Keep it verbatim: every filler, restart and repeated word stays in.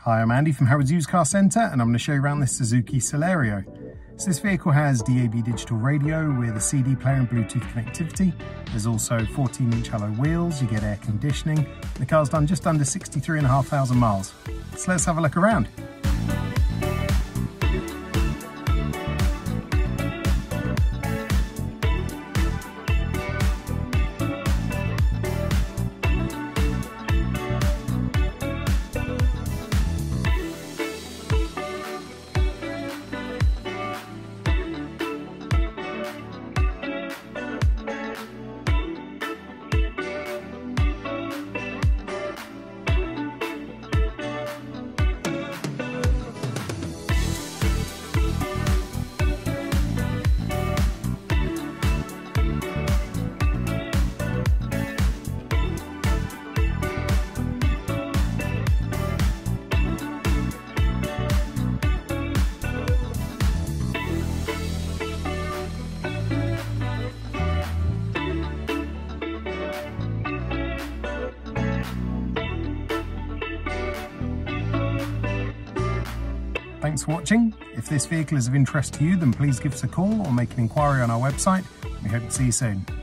Hi, I'm Andy from Harrods Used Car Centre and I'm going to show you around this Suzuki Celerio. So this vehicle has D A B digital radio with a C D player and Bluetooth connectivity. There's also fourteen inch alloy wheels, you get air conditioning. The car's done just under sixty-three and a half thousand miles. So let's have a look around. Thanks for watching. If this vehicle is of interest to you, then please give us a call or make an inquiry on our website. We hope to see you soon.